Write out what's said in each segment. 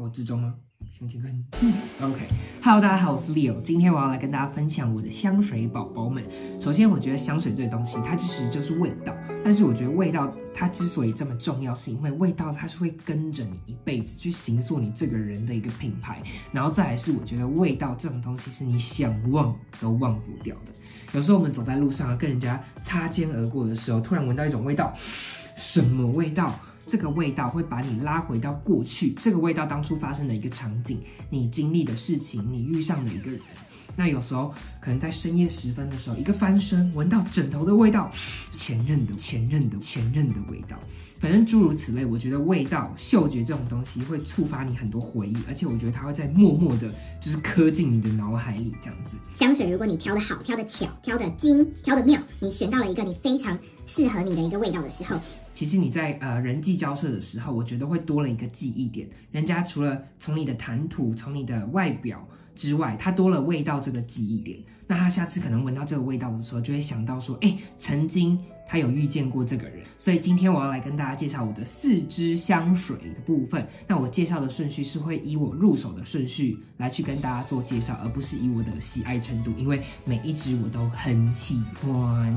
我之中吗？先听看。OK，Hello， 大家好，我是 Leo， 今天我要来跟大家分享我的香水宝宝们。首先，我觉得香水这个东西，它其实就是味道，但是我觉得味道它之所以这么重要，是因为味道它是会跟着你一辈子，去形塑你这个人的一个品牌。然后再来是，我觉得味道这种东西是你想忘都忘不掉的。有时候我们走在路上跟人家擦肩而过的时候，突然闻到一种味道，什么味道？这个味道会把你拉回到过去，这个味道当初发生的一个场景，你经历的事情，你遇上的一个人。那有时候可能在深夜时分的时候，一个翻身闻到枕头的味道，前任的味道，反正诸如此类。我觉得味道、嗅觉这种东西会触发你很多回忆，而且我觉得它会在默默的，就是刻进你的脑海里这样子。 香水如果你挑的好、挑的巧、挑的精、挑的妙，你选到了一个你非常适合你的一个味道的时候。 其实你在人际交涉的时候，我觉得会多了一个记忆点。人家除了从你的谈吐、从你的外表之外，他多了味道这个记忆点。那他下次可能闻到这个味道的时候，就会想到说，曾经他有遇见过这个人。所以今天我要来跟大家介绍我的4支香水的部分。那我介绍的顺序是会以我入手的顺序来去跟大家做介绍，而不是以我的喜爱程度，因为每一支我都很喜欢。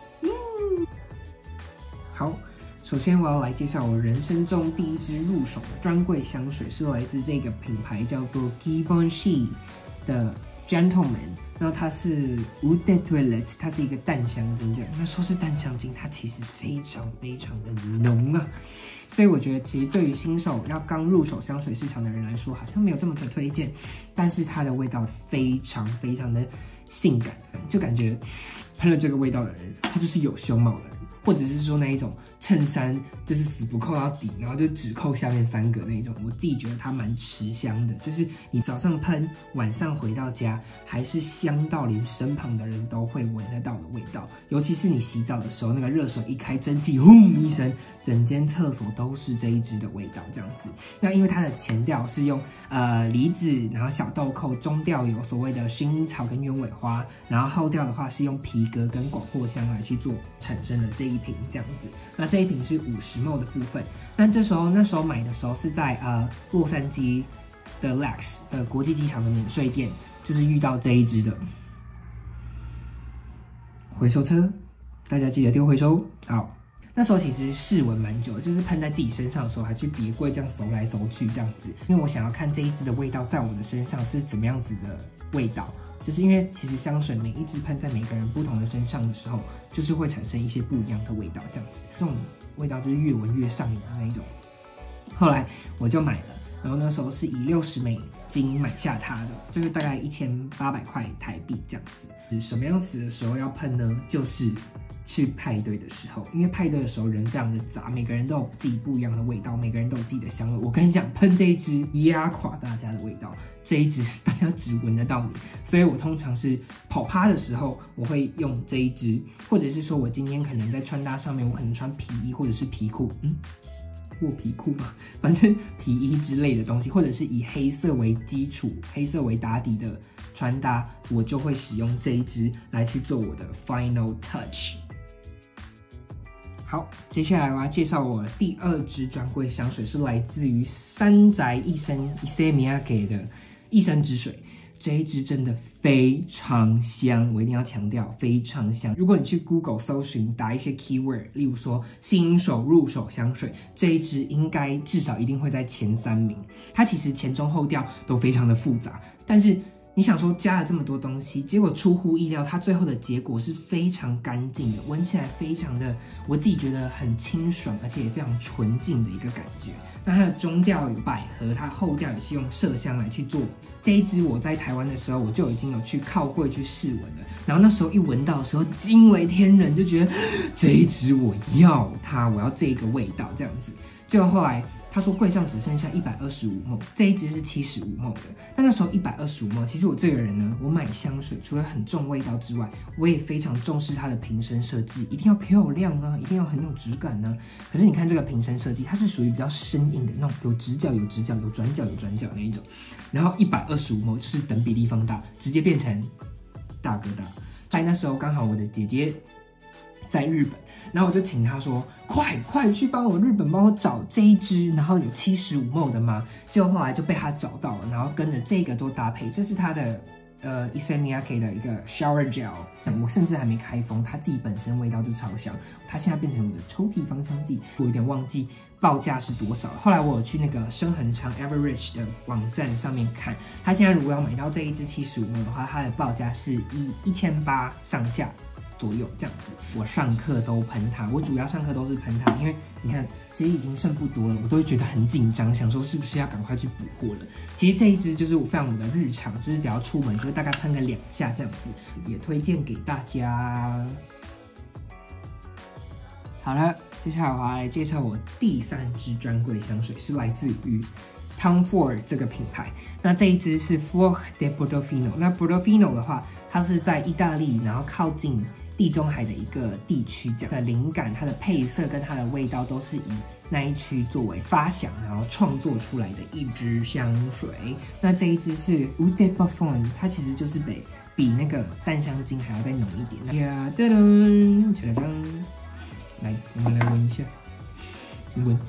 好。首先，我要来介绍我人生中第一支入手的专柜香水，是来自这个品牌叫做 Givenchy 的 Gentleman。然后它是 Eau de Toilette， 它是一个淡香精这样。那说是淡香精，它其实非常的浓啊。所以我觉得，其实对于新手要刚入手香水市场的人来说，好像没有这么的推荐。但是它的味道非常的性感，就感觉喷了这个味道的人，他就是有胸毛的人。或者是说那一种衬衫就是死不扣到底，然后就只扣下面3个那一种，我自己觉得它蛮持香的，就是你早上喷，晚上回到家还是香到连身旁的人都会闻得到的味道。尤其是你洗澡的时候，那个热水一开，蒸汽轰一声，整间厕所都是这一支的味道这样子。那因为它的前调是用梨子，然后小豆蔻，中调有所谓的薰衣草跟鸢尾花，然后后调的话是用皮革跟广藿香来去做产生的这一瓶这样子。那这一瓶是50ml 的部分。那那时候买的时候是在洛杉矶的 LAX 的国际机场的免税店，就是遇到这一支的回收车，大家记得丢回收。好，那时候其实试闻蛮久的，就是喷在自己身上的时候还去别柜这样搜来搜去这样子，因为我想要看这一支的味道在我的身上是怎么样子的味道。就是因为其实香水每一支喷在每个人不同的身上的时候，就是会产生一些不一样的味道，这样子，这种味道就是越闻越上瘾的那一种。后来我就买了，然后那时候是以$60买下它的，就是大概1800块台币这样子。什么样子的时候要喷呢？就是去派对的时候，因为派对的时候人非常的杂，每个人都有自己不一样的味道，每个人都有自己的香味。我跟你讲，喷这一支压垮大家的味道，这一支大家只闻得到你，所以我通常是跑趴的时候我会用这一支，或者是说我今天可能在穿搭上面，我可能穿皮衣或者是皮裤，或皮裤嘛，反正皮衣之类的东西，或者是以黑色为基础、黑色为打底的穿搭，我就会使用这一支来去做我的 final touch。好，接下来我要介绍我第2支专柜香水，是来自于山宅一生 Issey-Miyake 的一生之水。这一支真的非常香，我一定要强调非常香。如果你去 Google 搜寻打一些 keyword， 例如说新手入手香水，这一支应该至少一定会在前3名。它其实前中后调都非常的复杂，但是你想说加了这么多东西，结果出乎意料，它最后的结果是非常干净的，闻起来非常的，我自己觉得很清爽，而且也非常纯净的一个感觉。那它的中调有百合，它后调也是用麝香来去做。这一支我在台湾的时候，我就已经有去靠柜去试闻了，然后那时候一闻到的时候惊为天人，就觉得这一支我要它，我要这个味道这样子。结果后来他说柜上只剩下125ml，这一支是75ml的。那时候125ml，其实我这个人呢，我买香水除了很重味道之外，我也非常重视它的瓶身设计，一定要漂亮啊，一定要很有质感啊。可是你看这个瓶身设计，它是属于比较生硬的那种，有直角、有直角、有转角、有转角那一种。然后125ml就是等比例放大，直接变成大哥大。在那时候刚好我的姐姐在日本，然后我就请他说，快去帮我找这一支，然后有75ml 的吗？结果后来就被他找到了，然后跟着这个都搭配，这是他的Issey-Miyake 的一个 shower gel， 我甚至还没开封，它自己本身味道就超香，它现在变成我的抽屉芳香剂，我有点忘记报价是多少了。后来我有去那个深恒昌 Everrich 的网站上面看，它现在如果要买到这一支75ml的话，它的报价是1800上下左右这样子。我上课都喷它，我主要上课都是喷它，因为你看其实已经剩不多了，我都会觉得很紧张，想说是不是要赶快去补货了。其实这一支就是我非常的日常，就是只要出门就是大概喷个2下这样子，也推荐给大家。好了，接下来我要来介绍我第3支专柜香水，是来自于 Tom Ford 这个品牌。那这一支是 Flor de Portofino。那 Portofino 的话，它是在意大利，然后靠近地中海的一个地区，这样的灵感，它的配色跟它的味道都是以那一区作为发想，然后创作出来的一支香水。那这一支是 Eau de Parfum， 它其实就是比那个淡香精还要再浓一点。呀噔噔，锵噔，来，我们来闻一下，你闻，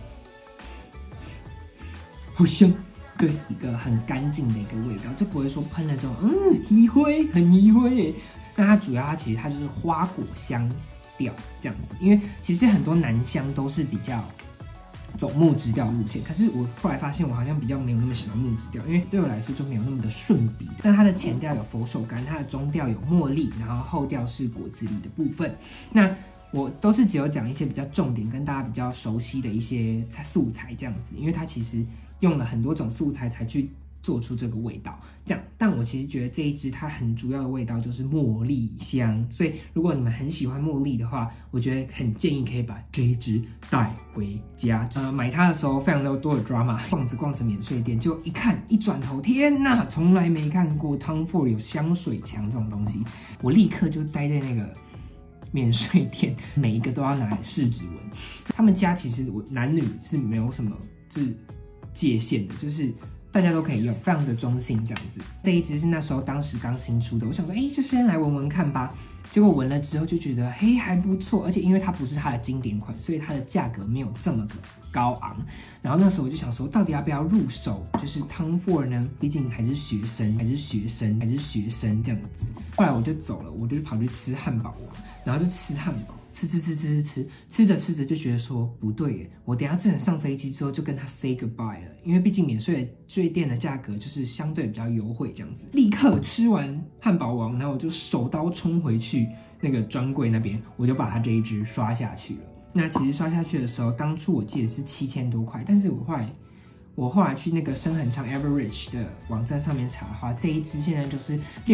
好香。对，一个很干净的一个味道，就不会说喷了之后，移灰，很移灰耶。那它主要它就是花果香调这样子，因为其实很多男香都是比较走木质调路线，可是我后来发现我好像比较没有那么喜欢木质调，因为对我来说就没有那么的顺鼻。那它的前调有佛手柑，它的中调有茉莉，然后后调是果子狸的部分。那我都是只有讲一些比较重点跟大家比较熟悉的一些素材这样子，因为它其实用了很多种素材才去做出这个味道，这样。但我其实觉得这一支它很主要的味道就是茉莉香，所以如果你们很喜欢茉莉的话，我觉得很建议可以把这一支带回家。买它的时候非常多的 drama， 逛着免税店，就一看一转头，天哪，从来没看过 Tom Ford 有香水墙这种东西，我立刻就待在那个免税店，每一个都要拿来试纸闻。他们家其实男女是没有什么界限的，就是大家都可以用，非常的中性这样子。这一支是那时候当时刚新出的，我想说，就先来闻闻看吧。结果闻了之后就觉得，还不错，而且因为它不是它的经典款，所以它的价格没有这么的高昂。然后那时候我就想说，到底要不要入手？就是 Tom Ford 呢，毕竟还是学生这样子。后来我就走了，我就跑去吃汉堡王，然后就吃汉堡。吃着就觉得说不对耶，我等一下真的上飞机之后就跟他 say goodbye 了，因为毕竟免税店的价格就是相对比较优惠这样子。立刻吃完汉堡王，然后我就手刀冲回去那个专柜那边，我就把它这一支刷下去了。那其实刷下去的时候，当初我记得是7000多块，但是我后来去那个深恒昌 Everrich 的网站上面查的话，这一支现在就是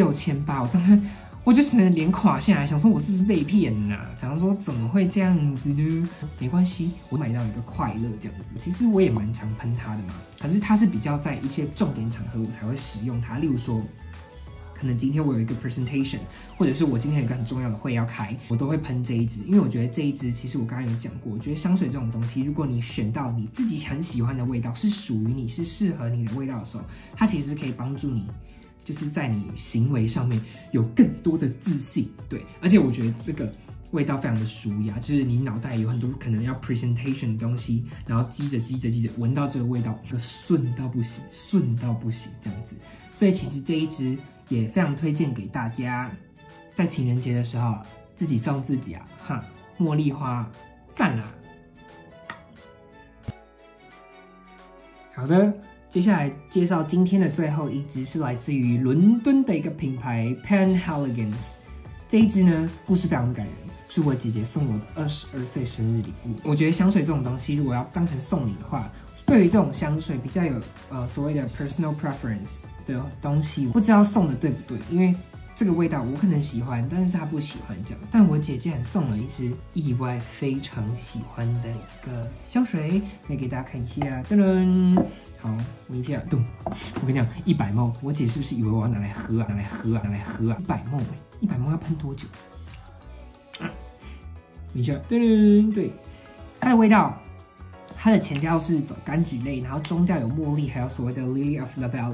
6800，我就只能脸垮下来，想说我是不是被骗呐？想说怎么会这样子呢？没关系，我买到一个快乐这样子。其实我也蛮常喷它的嘛，可是它是比较在一些重点场合我才会使用它，例如说，可能今天我有一个 presentation， 或者是我今天有一个很重要的会要开，我都会喷这一支，因为我觉得这一支其实我刚刚有讲过，我觉得香水这种东西，如果你选到你自己很喜欢的味道，是属于你是适合你的味道的时候，它其实可以帮助你。就是在你行为上面有更多的自信，对，而且我觉得这个味道非常的舒压，就是你脑袋有很多可能要 presentation 的东西，然后积着，闻到这个味道就顺到不行这样子，所以其实这一支也非常推荐给大家，在情人节的时候自己送自己啊，茉莉花赞啦！好的。接下来介绍今天的最后一支是来自于伦敦的一个品牌 Penhaligon's。这一支呢，故事非常的感人，是我姐姐送我的22岁生日礼物。我觉得香水这种东西，如果要当成送礼的话，对于这种香水比较有所谓的 personal preference 的东西，不知道送的对不对，因为这个味道我可能喜欢，但是她不喜欢这样。但我姐竟然送了一支意外非常喜欢的一个香水，来给大家看一下，噔噔。好，闻一下，咚！我跟你讲，100ml，我姐是不是以为我要拿来喝啊？100ml，100ml要喷多久？闻一下，噔噔，对，它的味道，它的前调是走柑橘类，然后中调有茉莉，还有所谓的 Lily of the Valley，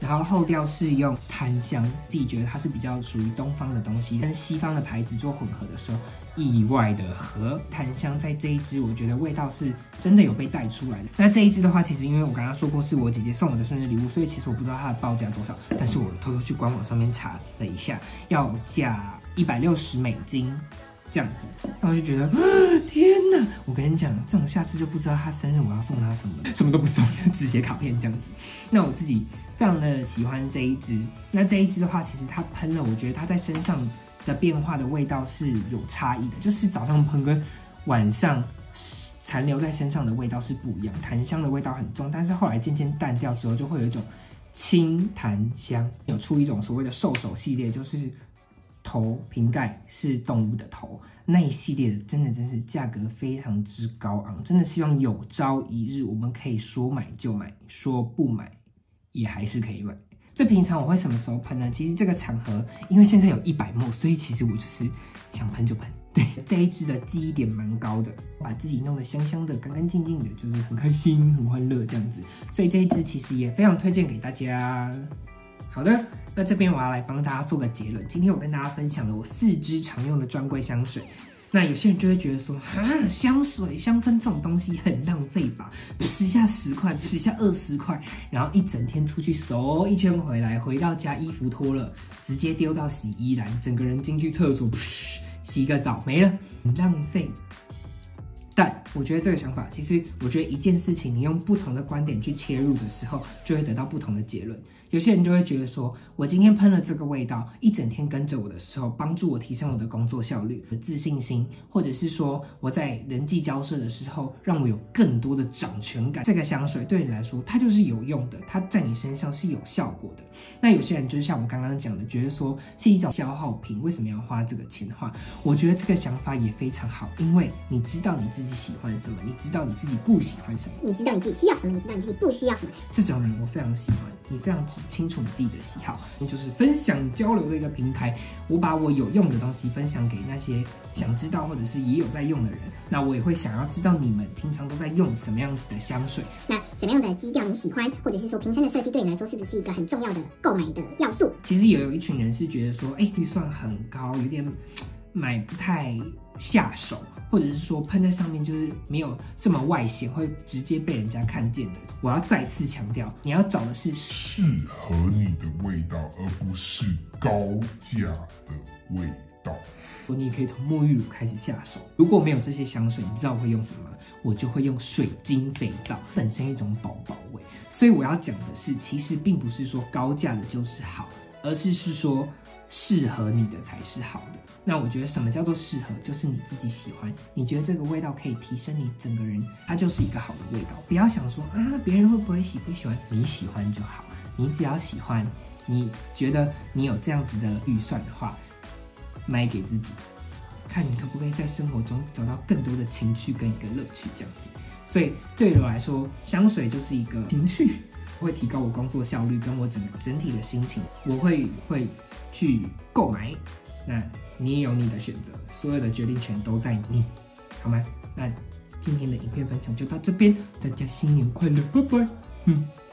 然后后调是用檀香，自己觉得它是比较属于东方的东西，跟西方的牌子做混合的时候，意外的合。檀香在这一支，我觉得味道是真的有被带出来的。那这一支的话，其实因为我刚刚说过是我姐姐送我的生日礼物，所以其实我不知道它的报价多少，但是我偷偷去官网上面查了一下，要价$160这样子，然后我就觉得，天哪！我跟你讲，这种下次就不知道他生日我要送他什么了，什么都不送，就只写卡片这样子。那我自己非常的喜欢这一支。那这一支的话，其实它喷了，我觉得它在身上的变化的味道是有差异的，就是早上喷跟晚上残留在身上的味道是不一样。檀香的味道很重，但是后来渐渐淡掉之后，就会有一种轻檀香。有出一种所谓的兽首系列，就是头瓶盖是动物的头，那一系列的真是价格非常之高昂，真的希望有朝一日我们可以说买就买，说不买也还是可以买。这平常我会什么时候喷呢？其实这个场合，因为现在有100ml，所以其实我就是想喷就喷。对，这一支的记忆点蛮高的，把自己弄得香香的、干干净净的，就是很开心、很欢乐这样子。所以这一支其实也非常推荐给大家。好的，那这边我要来帮大家做个结论。今天我跟大家分享了我4支常用的专柜香水。那有些人就会觉得说，香水、香氛这种东西很浪费吧，使下10块，使下20块，然后一整天出去走一圈回来，回到家衣服脱了，直接丢到洗衣篮，整个人进去厕所，洗个澡没了，很浪费。但我觉得这个想法，其实我觉得一件事情，你用不同的观点去切入的时候，就会得到不同的结论。有些人就会觉得说，我今天喷了这个味道，一整天跟着我的时候，帮助我提升我的工作效率、自信心，或者是说我在人际交涉的时候，让我有更多的掌权感。这个香水对你来说，它就是有用的，它在你身上是有效果的。那有些人就是像我刚刚讲的，觉得说是一种消耗品，为什么要花这个钱的话，我觉得这个想法也非常好，因为你知道你自己喜欢什么，你知道你自己不喜欢什么， 你知道你自己需要什么，你知道你自己不需要什么。 这种人我非常喜欢，你非常清楚你自己的喜好，就是分享交流的一个平台。我把我有用的东西分享给那些想知道或者是也有在用的人，那我也会想要知道你们平常都在用什么样子的香水， 那怎么样的基调你喜欢，或者是说瓶身的设计对你来说是不是一个很重要的购买的要素？ 其实也有一群人是觉得说，预算很高，有点买不太下手，或者是说喷在上面就是没有这么外显，会直接被人家看见的。我要再次强调，你要找的是适合你的味道，而不是高价的味道。 你也可以从沐浴乳开始下手。如果没有这些香水，你知道我会用什么吗？我就会用水晶肥皂，本身一种宝宝味。所以我要讲的是，其实并不是说高价的就是好，而是说适合你的才是好的。那我觉得什么叫做适合，就是你自己喜欢，你觉得这个味道可以提升你整个人，它就是一个好的味道。不要想说别人会不会喜不喜欢，你喜欢就好。你只要喜欢，你觉得你有这样子的预算的话，买给自己，看你可不可以在生活中找到更多的情趣跟一个乐趣这样子。所以对我来说，香水就是一个情绪，会提高我工作效率跟我整体的心情，我会去购买。那你也有你的选择，所有的决定权都在你，好吗？那今天的影片分享就到这边，大家新年快乐，拜拜。